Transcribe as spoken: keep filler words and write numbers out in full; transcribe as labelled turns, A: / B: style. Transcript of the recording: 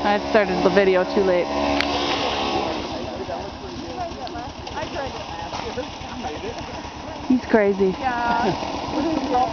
A: I started the video too late. He's crazy.
B: Yeah.